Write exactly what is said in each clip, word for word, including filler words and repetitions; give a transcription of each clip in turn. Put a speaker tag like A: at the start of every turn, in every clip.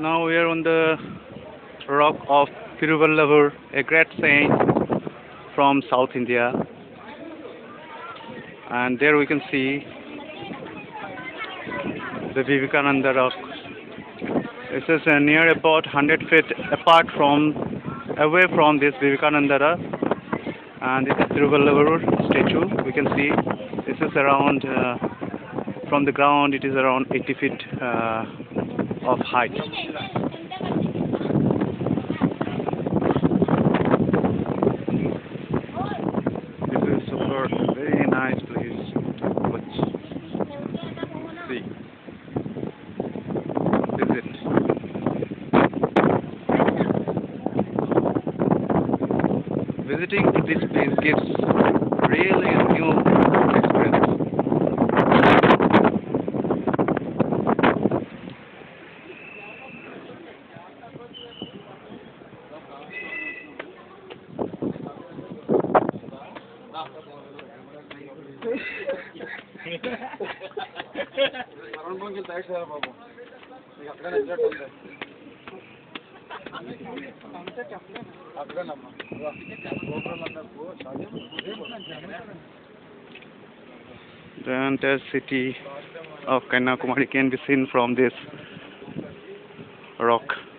A: Now we are on the rock of Thiruvalluvur, a great saint from South India, and there we can see the Vivekananda rock. This is uh, near about one hundred feet apart from, away from this Vivekananda rock, and this is Thiruvalluvur statue. We can see this is around, uh, from the ground it is around eighty feet uh, of height. This is super, very nice place to watch, see, visit. Visiting this place gives really a new experience. The entire city of Kanyakumari can be seen from this rock.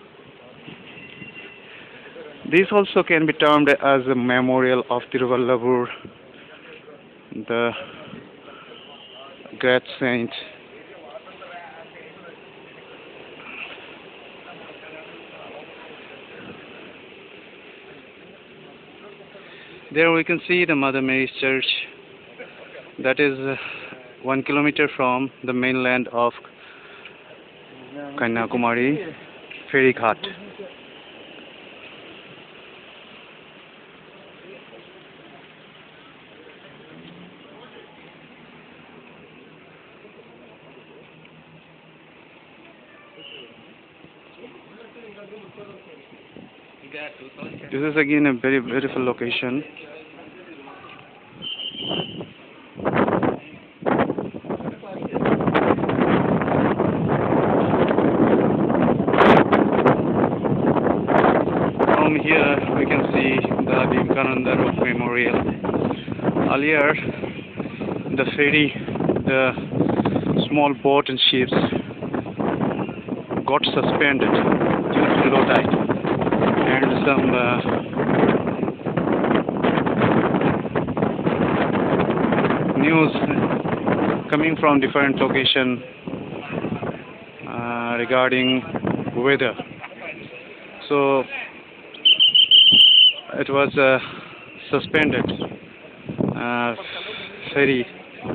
A: This also can be termed as a memorial of Thiruvalluvur, the great saint. There we can see the Mother Mary's Church, that is uh, one kilometer from the mainland of Kanyakumari, Ferry Ghat. This is again a very beautiful location. From here we can see the Vivekananda Rock Memorial. Earlier the ferry, the small boat and ships got suspended due to low tide, and some uh, news coming from different location uh, regarding weather. So it was uh, suspended uh, ferry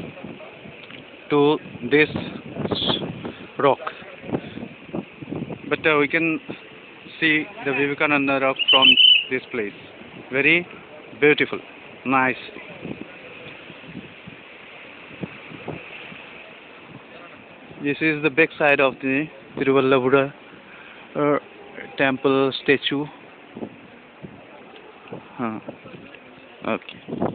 A: to this rock. But uh, we can see the Vivekananda rock from this place. Very beautiful, nice. This is the back side of the Thiruvalluvur uh, temple statue. Huh. Okay.